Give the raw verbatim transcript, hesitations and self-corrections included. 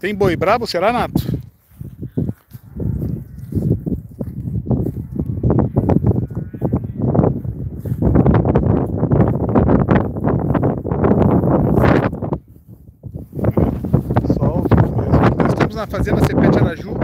Tem boi brabo, será, Nato? Solta mesmo. Nós estamos na fazenda Cepete Araju.